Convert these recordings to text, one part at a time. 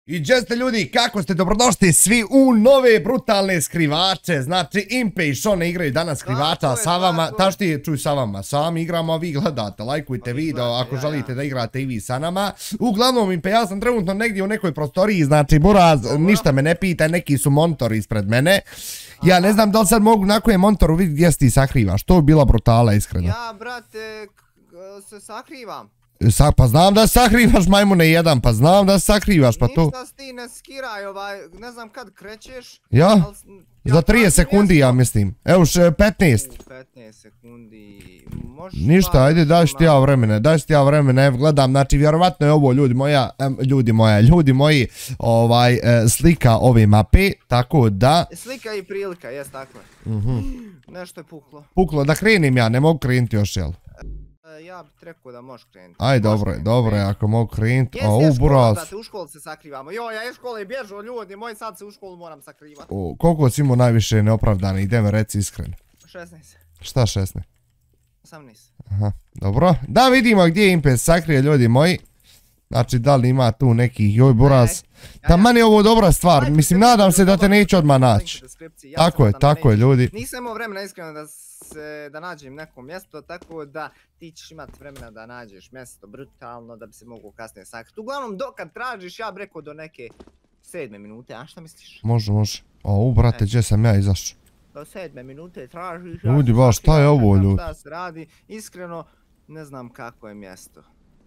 I gdje ste ljudi, kako ste, dobrodošli svi u nove brutalne skrivače, znači Impe i Šone igraju danas skrivača sa vama, tašti čuj sa vama, sami igramo, a vi gledate, lajkujte video ako želite da igrate i vi sa nama. Uglavnom Impe, ja sam trenutno negdje u nekoj prostoriji, znači Buraz, ništa me ne pita, neki su montori ispred mene. Ja ne znam da li sad mogu na kojem montoru vidjeti gdje se ti sakrivaš, to bi bila brutala iskreno. Ja, brate, se sakrivam. Pa znam da sakrivaš majmune jedan, pa znam da sakrivaš, pa to... Ništa si ti ne skiraj, ne znam kad krećeš. Ja? Za 30 sekundi ja mislim. Evo 15. 15 sekundi, ništa, ajde daj što ja vremena, evo gledam, znači vjerovatno je ovo ljudi moji, slika ove mape, tako da... Slika i prilika, jes tako je. Nešto je puklo. Puklo, da krenim ja, ne mogu krenuti još, jel? Ja bih rekao da možeš krenuti. Aj, dobro je, ako mogu krenuti. Jes, škola, brate, u školu se sakrivamo. Jo, ja iz škole bježu ljudi, moj sad se u školu moram sakrivati. Koliko si imao najviše neopravdanih, idem reci iskreno. 16. Šta 16? 18. Aha, dobro. Da vidimo gdje je Impe sakrije, ljudi moji. Znači, da li ima tu nekih, joj Buraz. Da meni je ovo dobra stvar, mislim, nadam se da te neću odmah naći. Tako je, ljudi. Nisam imao vremena iskreno da nađem neko mjesto, tako da ti ćeš imati vremena da nađeš mjesto brutalno, da bi se mogu kasnije sakriti. Uglavnom, dokad tražiš, ja bi rekao do neke 7 minute, a šta misliš? Može. Brate, gdje sam ja izašao? Do 7 minute tražiš, ljudi, baš, šta je ovo, ljudi? Šta se radi, iskreno, ne znam kako je mjesto.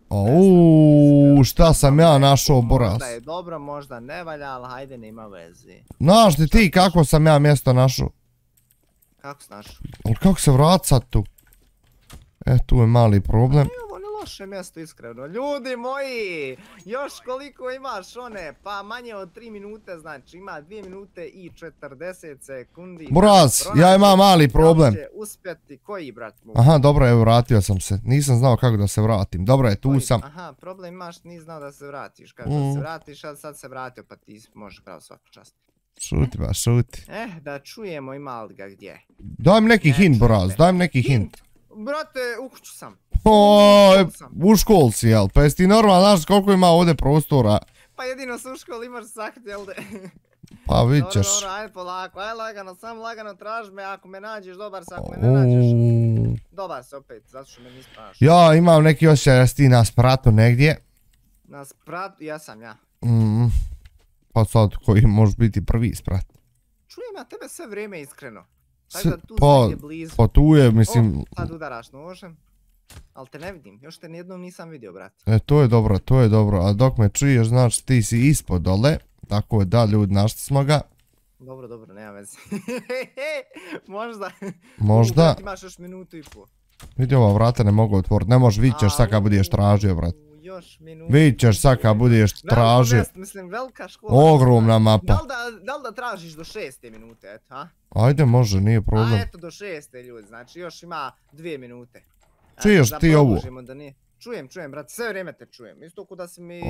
Šta sam ja našao, Buraz? Možda je dobro, možda ne valja, ali hajde, nema veze. Znaš li ti kako sam ja mjesto našao? Kako si našao? Ali kako se vrat sad tu? Tu je mali problem. Ovo ne loše mjesto, iskreno. Ljudi moji, još koliko imaš one, pa manje od 3 minute, znači ima 2 minute i 40 sekundi. Buraz, ja imam mali problem. Će uspjeti koji, brat? Aha, dobro, evo vratio sam se. Nisam znao kako da se vratim. Dobro je, tu sam. Aha, problem imaš, nisi znao da se vratiš. Kako da se vratiš, a sad se vratio, pa ti možeš pravo svaku čast. Šuti. Da čujemo ima li ga gdje. Daj mi neki hint, Buraz, daj mi neki hint. Brate, u kuću sam. U školi si, jel? Pa jesi ti normalno, znaš koliko ima ovdje prostora? Pa jedino se u školi imaš sakriti, jel de? Pa vidit ćeš. Dobro, ajde polako, ajde lagano, sam lagano traži me, ako me nađeš dobar se, ako me ne nađeš, dobar se opet, zato što me nisi prašao. Ja imam neki osjećaj da si ti na spratu negdje. Na spratu, ja sam ja. Pa sad koji može biti prvi sprat. Čujem ja tebe sve vrijeme iskreno. Pa tu je, mislim... Sad udaraš nožem, ali te ne vidim, još te nijednom nisam vidio, brate. To je dobro, a dok me čuješ, znači ti si ispod dole, tako da ljudi našli smo ga. Dobro, nema veze. Možda. Imaš još minutu i pol. Vidi, ova vrata ne mogu otvoriti, ne možeš, vidit ćeš sad kad budeš tražio, brate. Vidit ćeš sad kad budeš tražio. Mislim, velika škola. Ogromna mapa. Da li da tražiš do 6 minute, eto, ha? Ajde, može, nije problem. A eto, do 6 ljudi, znači još ima 2 minute. Čuješ ti ovo? Čujem, brate, sve vrijeme te čujem. Isto kuda si mi...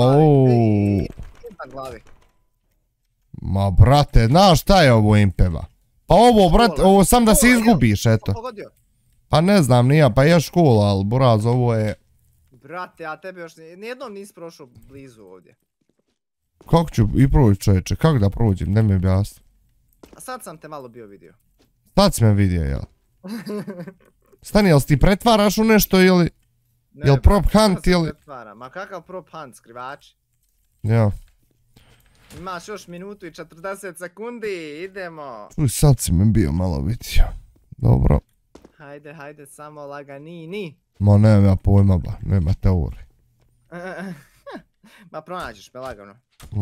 na glavi. Ma, brate, znaš šta je ovo Impeva? Pa ovo, brate, ovo sam da se izgubiš, eto. Pa ne znam, nije, pa je škola, ali Buraz, ovo je... Brate, a tebe još nijednom nisi prošao blizu ovdje. Kako ću i proći, čovječe, kako da prođem, ne mi objasni. A sad sam te malo bio vidio. Sad si me vidio, jel? Stani, jel si ti pretvaraš u nešto ili... Jel prop hunt ili... Ma kakav prop hunt, skrivači? Ja. Imaš još minutu i 40 sekundi, idemo. Sad si me bio malo vidio. Dobro. Hajde, samo laganini. Ma nemam ja pojma ba, nema teorije. Ma pronađeš me lagano.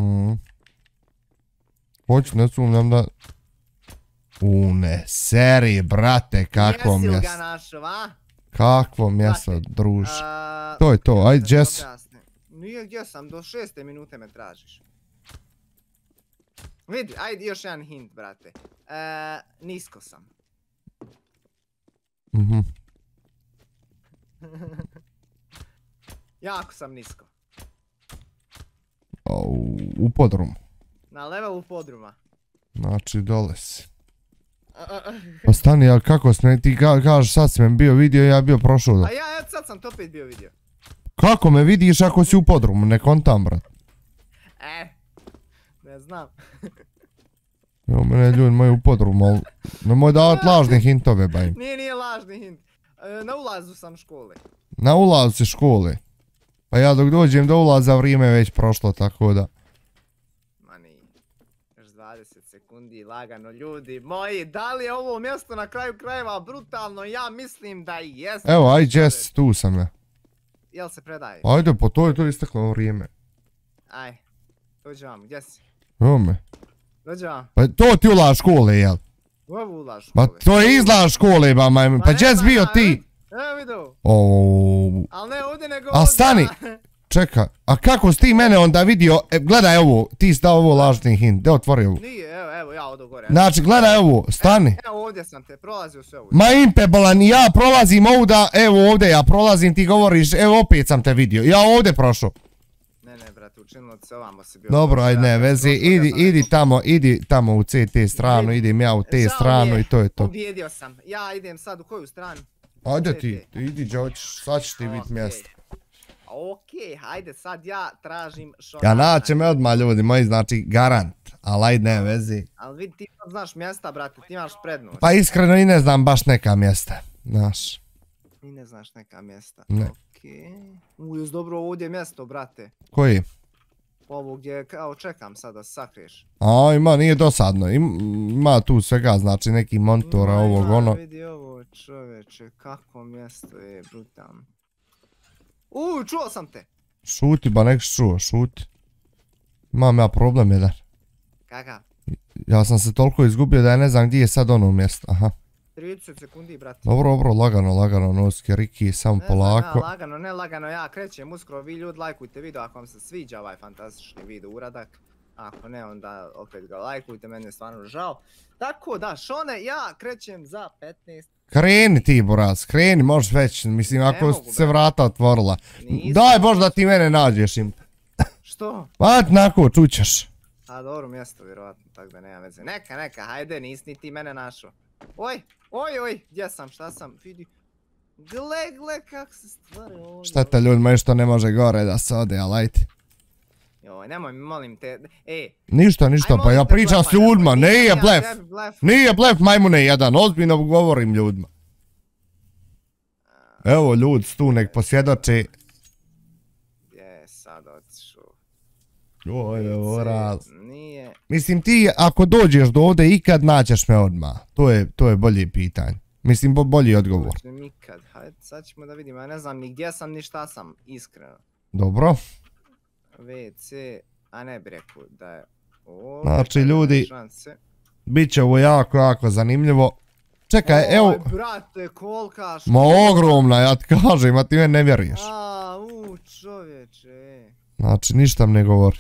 Hoću, ne sumnjam da... Ne, seri, brate, kakvo mjesto. Jesi li ga našao, a? Kakvo mjesto, druže. To je to, ajde, Jess. Nije gdje sam, do 6 minute me tražiš. Vidi, ajde još jedan hint, brate. Nisko sam. Jako sam nisko. U podrumu. Na levelu podruma. Znači dole si. Pa stani, ali kako si ti kažeš sad si me bio vidio i ja bio prošao da... A ja sad sam to opet bio vidio. Kako me vidiš ako si u podrumu, ne kontam brat. Ne znam. Evo mene ljudi moji u podrumu, ali nemoj davati lažne hintove, baj. Nije lažni hint. Na ulazu sam škole. Na ulazu si škole. Pa ja dok dođem do ulaza vrijeme je već prošlo, tako da. Ma nije. Još 20 sekundi, lagano ljudi moji. Da li je ovo mjesto na kraju krajeva brutalno? Ja mislim da i jest. Evo, aj Jess, tu sam ja. Jel se predaje? Ajde, pa to je to isteklo vrijeme. Aj. Dođi vam, gdje si? Evo me. Dođi vam. Pa to ti ulaž škole, jel? U ovu ulaž Pa škole. to je izlaž škole, ba majmun. Pa Jess bio ti. Evo vidio. Ooo. Ali ne ovdje nego A stani. Čeka, a kako si ti mene onda vidio, gledaj ovo, ti si dao ovo lažni hint, da otvori ovo. Nije, evo ja odo gore. Znači, gledaj ovo, stani. Evo ovdje sam te, prolazio sve ovdje. Ma impe bolan, ja prolazim ovuda, evo ovdje ja prolazim, ti govoriš, evo opet sam te vidio, ja ovdje prošao. Ne, brate, učinilo se ovamo si bio. Dobro, ajde, ne, vezi, idi tamo u CT stranu, idem ja u T stranu i to je to. Objedio sam, ja idem sad u koju stranu? Ajde ti, idi gdje hoćeš, sad će ti biti mjesto. Okej, hajde sad ja tražim što... Ja naće me odmah ljudi moji, znači garant, ali ajde ne vezi. Ali vidi ti znaš mjesta, brate, ti imaš prednost. Pa iskreno i ne znam baš neka mjesta, znaš. I ne znaš neka mjesta, Ne. okej. Još dobro ovdje je mjesto, brate. Koji? Ovo gdje kao čekam sad da se sakriješ. A ima, nije dosadno, ima tu svega, znači neki monitora ovog ono. Vidi ovo čoveče, kako mjesto je brutalno. Čuo sam te. Šuti, ba nek čuo, šuti. Imam ja problem jedan. Kakav? Ja sam se toliko izgubio da ja ne znam gdje je sad ono mjesto, aha. 30 sekundi, brate. Dobro, lagano, noske Riki, samo polako. Ne lagano, ja krećem uskoro, vi ljudi lajkujte video ako vam se sviđa ovaj fantastični video uradak. Ako ne, onda opet ga lajkujte, meni je stvarno žao. Tako da, Šone, ja krećem za 15. Kreni ti, Boraz, kreni, možeš već, mislim, ako se vrata otvorila. Daj Bož da ti mene nađeš im. Što? Pa, nako, čućeš. A dobro mjesto, vjerovatno, tako da nema veze. Neka, hajde, nisi ni ti mene našao. Oj, gdje sam, šta sam, vidi. Gle, kak se stvari ovdje. Šta te ljudima što ne može gore da se ode, ali ajde. Joj, nemoj mi, molim te, Ništa, pa ja pričam s ljudima, nije blef majmune jedan, ozbiljno govorim ljudima. Evo ljudi tu nek posvjedoče. Gdje je sad otišao? Oj, Boraz. Nije. Mislim ti ako dođeš do ovdje ikad naćeš me odmah, to je bolje pitanje. Mislim bolji odgovor. Nikad, hajde sad ćemo da vidimo, ja ne znam ni gdje sam ni šta sam, iskreno. Dobro. WC, a ne bi rekao da je ovo. Znači ljudi, bit će ovo jako zanimljivo. Čekaj, evo. Oj, brate, kolika škola. Ma ogromna, ja ti kažem, a ti me ne vjeruješ. Čovječe. Znači, ništa mi ne govori.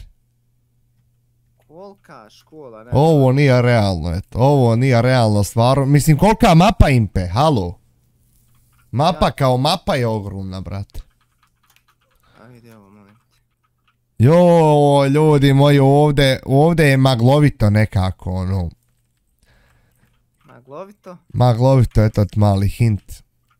Kolika škola, ne. Ovo nije realno, eto, ovo nije realno stvarno. Mislim, kolika mapa impe, halo. Mapa kao mapa je ogromna, brate. A vidi ovo, molim. Joj, ljudi moji, ovdje je maglovito nekako, ono. Maglovito? Maglovito, eto ti mali hint.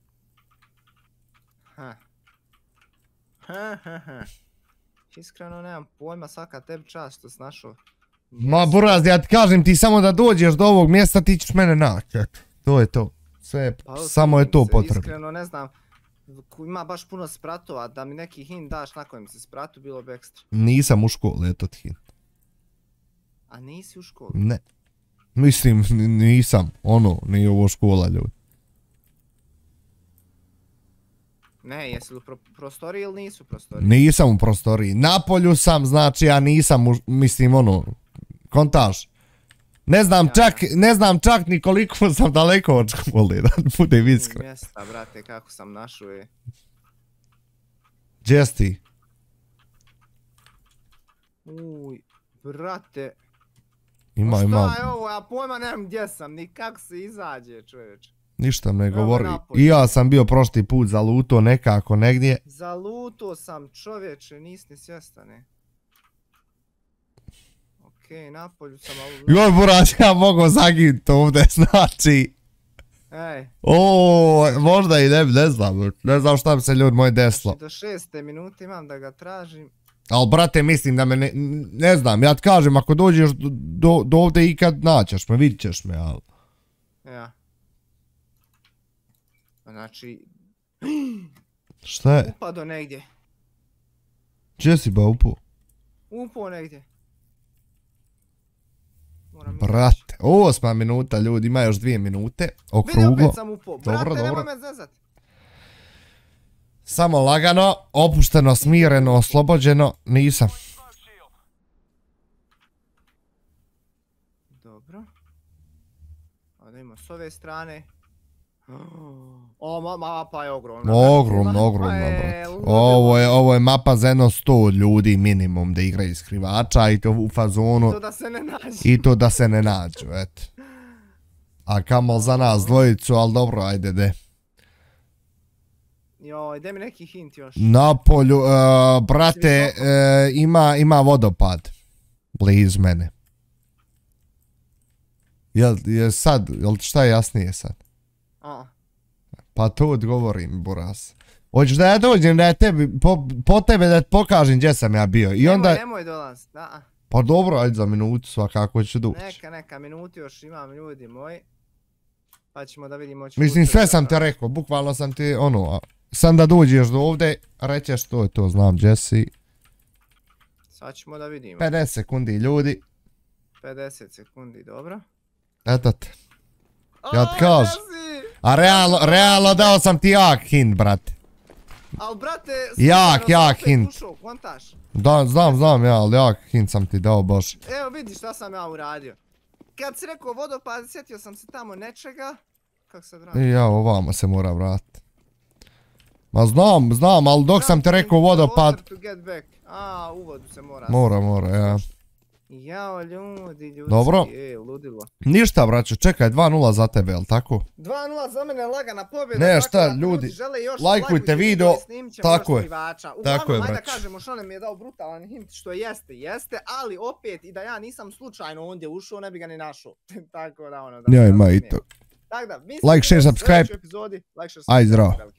Iskreno nemam pojma, svaka tebi čast što si našao. Ma Buraz, ja ti kažem, ti samo da dođeš do ovog mjesta, ti ćeš mene naći, eto. To je to. Sve, samo je to potrebno. Iskreno ne znam, ima baš puno spratova, da mi neki hint daš na kojem si spratu, bilo bi ekstra. Nisam u školi, eto ti hint. A nisi u školi? Ne. Mislim, nisam, ono, nije ovo škola, ljudi. Ne, jesi li u prostoriji ili nisu u prostoriji? Nisam u prostoriji, na polju sam, znači ja nisam, mislim, ono, kontaž. Ne znam čak ni koliko sam daleko od škole, da budem iskren. Mjesta, brate, kako sam našao je. Gdje si ti? Uj, brate. Ima. Šta je ovo, ja pojma nemam gdje sam, ni kako se izađe, čovječ. Ništa ne govori. I ja sam bio prošli put zaluto nekako negdje. Zaluto sam, čovječe, nisi ni svjestan, ne. Okej, napolju sam, ali... Joj, Buraz, ja mogu zaginuti ovdje, znači... Ej. Možda i ne znam šta bi se ljudi moje desilo. Znači do 6. minute imam da ga tražim. Ali brate, mislim da me ne znam, ja ti kažem, ako dođeš do ovdje ikad naćeš me, vidit ćeš me, ali... Ja. Znači... Šta je? Upado negdje. Gdje si ba upao? Upao negdje. Brate, 8 minuta ljudi, ima još 2 minute, okruglo. Vidi, opet sam upao. Brate, Dobro. nemoj me zezat. Samo lagano, opušteno, smireno, oslobođeno, nisam. Dobro. Onda imamo s ove strane. O, mapa je ogromna. Ogromno, brate. Ovo je mapa za jedno 100 ljudi minimum da igraju skrivača i to u fazonu. I to da se ne nađu. I to da se ne nađu, eto. A kamol za nas dvojicu, ali dobro, ajde de. Joj, daj mi neki hint još. Na polju, brate, ima vodopad. Blizu mene. Jel šta je jasnije sad? Pa to odgovorim, buras. Hoćeš da ja dođem da je po tebe da ti pokažem gdje sam ja bio i onda... Nemoj dolaz, da. Pa dobro, ajde za minutu svakako ću doći. Neka minutu još imam, ljudi moji. Pa ćemo da vidimo... Mislim, sve sam te rekao, bukvalno sam ti ono... Sam da dođeš do ovdje, rećeš to znam Jesse. Sad ćemo da vidimo. 50 sekundi ljudi. 50 sekundi, dobro. Eto te. Ja ti kažem. A realno dao sam ti jak hint, brate. Al brate... Jak hint. Znam ja, ali jak hint sam ti dao baš. Evo vidi šta sam ja uradio. Kad si rekao vodopad, sjetio sam se tamo nečega. Kako se vrati? I ja ovamo se mora vratiti. Ma znam, ali dok sam ti rekao vodopad... A, u vodu se mora. Mora, ja. Jao, ljudi, dobro. Ludilo. Ništa, braćo, čekaj, 2-0 za tebe, jel tako? 2-0 za mene, lagana pobjeda. Ne, šta, ljudi, lajkujte video, tako je. Tako je, braćo. Ajde da kažemo što nam je dao brutalan hint, što jeste, ali opet i da ja nisam slučajno ondje ušao, ne bi ga ni našao. Tako da ono... Ja ima i to. Like, share, subscribe. Ajde, zdravo.